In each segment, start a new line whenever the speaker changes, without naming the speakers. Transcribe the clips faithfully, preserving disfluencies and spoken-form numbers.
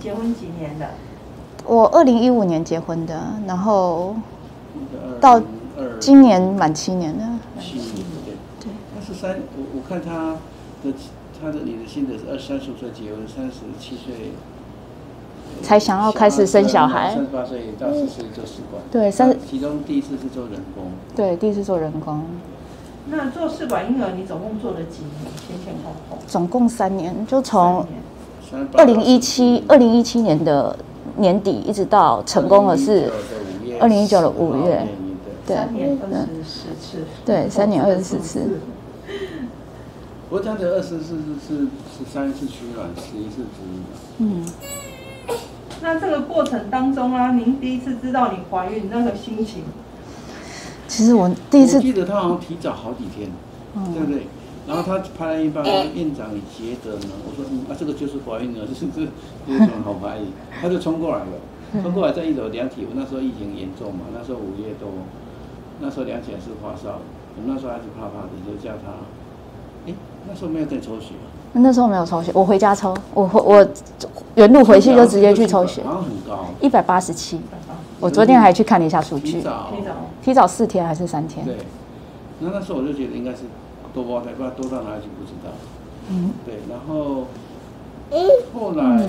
结婚几年了？
我二零一五年结婚的，然后到今年满七年了。
七年，对对。他是三，我我看他的他的你的心得是二三十岁结婚，三十七岁
才想要开始生小孩，
三十八岁到四十岁做试管。
对，三
其中第一次是做人工。
对，第一次做人工。
那做试管婴儿，你总共做了几年？前前后后？
总共三年，就从二零一七二零一七年的年底，一直到成功的是二零一九的五月。
对，三年二十四次。
对，三年二十四次。
不过他的二十四是十三次取卵，十一次植入。嗯。
那这个过程当中啊，您第一次知道你怀孕那个心情？
其实我第一次，
我记得他好像提早好几天，嗯、对不对？然后他拍了一半，院长你觉得呢？我说嗯啊，这个就是怀孕了，这是这有什么好怀疑？他就冲过来了，冲过来在一楼量体温，那时候疫情严重嘛，那时候五月多，那时候量起来是发烧，我们那时候还是怕怕的，就叫他，哎，那时候没有跟你抽血。
那时候没有抽血，我回家抽，我我原路回去就直接去抽血，
好像很高，
一百八十七。我昨天还去看了一下数据，
提早
提早四天还是三天？
对，那那时候我就觉得应该是多胞胎，不知道多到哪里去不知道。嗯，对，然后后来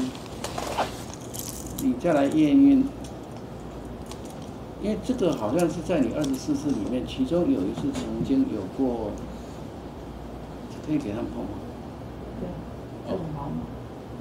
你再来验孕，因为这个好像是在你二十四次里面，其中有一次曾经有过，可以给他们碰吗？
对，这很好吗？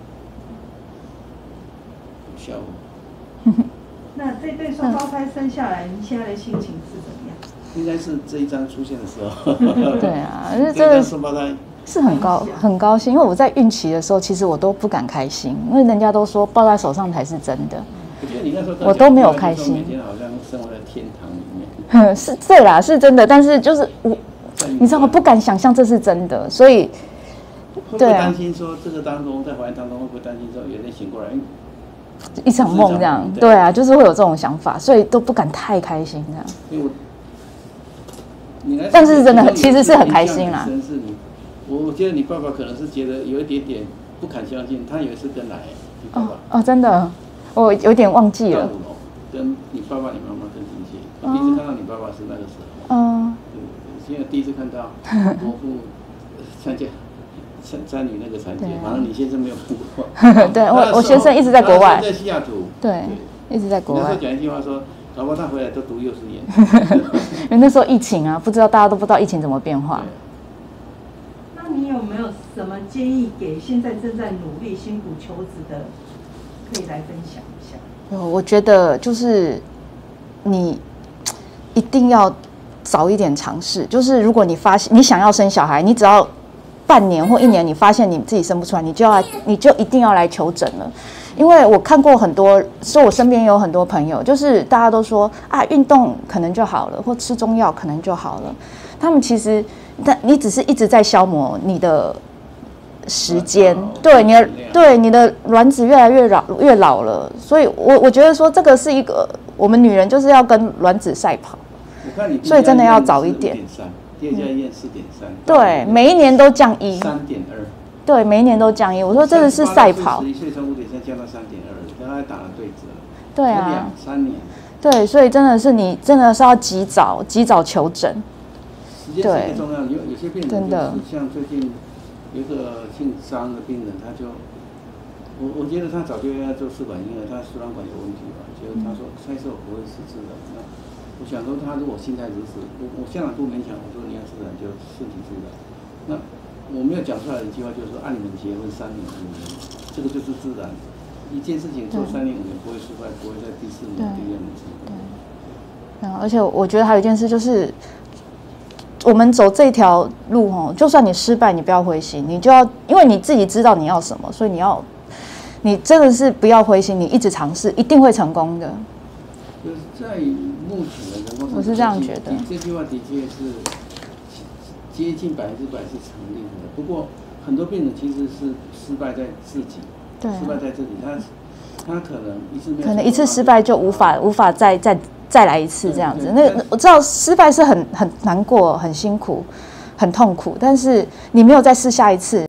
笑我。
那这对双胞胎生下来，你现在的心情是怎么样？
应该是这一张出现的时候。
对啊，这个
双胞胎
是很高很高兴，因为我在孕期的时候，其实我都不敢开心，因为人家都说抱在手上才是真的。
我觉得你那时候
我都没有开心。
每天好像生活在天堂里面。
是对啦，是真的，但是就是我，你知道我不敢想象这是真的，所以
会不会担心说这个当中在怀孕当中会不会担心说有人醒过来？
一场梦这样，对啊，就是会有这种想法，所以都不敢太开心这样。
因为我，
但是真的其实是很开心啦。
我我觉得你爸爸可能是觉得有一点点不敢相信，他以为是跟来，你爸爸。
哦哦，真的，我有点忘记了。
跟你爸爸、你妈妈更亲切。我第一次看到你爸爸是那个时候。
嗯。
对，现在第一次看到伯父参加。参参与那个产检，反正你先生没有看过。
对我，我先生一直在国外，
在西雅图。
对，一直在国外。
那时候讲一句话说，老婆他回来都读幼稚园。
因为那时候疫情啊，不知道大家都不知道疫情怎么变化。
那你有没有什么建议给现在正在努力、辛苦求子的，可以来分享一下？
有，我觉得就是你一定要早一点尝试。就是如果你发现你想要生小孩，你只要半年或一年，你发现你自己生不出来，你就要你就一定要来求诊了，因为我看过很多，所以我身边有很多朋友，就是大家都说啊，运动可能就好了，或吃中药可能就好了。他们其实，但你只是一直在消磨你的时间，对你的对你的卵子越来越老越老了，所以我我觉得说这个是一个我们女人就是要跟卵子赛跑，所以真的要早一点。
第二家医院四点三，
对，每一年都降一，
三点二，
对，每一年都降一。我说真的是赛跑，
十一岁从五点三降到三点二，刚才打了对折，
对啊，
两三年，
对，所以真的是你真的是要及早及早求诊，
时间是很重要。有有些病人
真的，
像最近有一个姓张的病人，他就我我觉得他早就要做试管婴儿，他输卵管有问题吧，就他说猜测我不会是自然的。我想说，他如果心态如此，我我现在不勉强。我说你要自然就顺其自然。那我没有讲出来的一句话就是说，按你们结婚三年五年，这个就是自然。一件事情做三年五年不会失败，不会在第四年、第二年失败。
对。而且我觉得还有一件事就是，我们走这条路哦，就算你失败，你不要灰心，你就要因为你自己知道你要什么，所以你要，你真的是不要灰心，你一直尝试，一定会成功的。
就是在目前的人工，
我是这样觉得。
这句话的确是接近百分之百是成立的。不过很多病人其实是失败在自己，
对、啊，
失败在自己，他他可能一次没有，
可能一次失败就无法无法再再再来一次这样子。那我知道失败是很很难过、很辛苦、很痛苦，但是你没有再试下一次。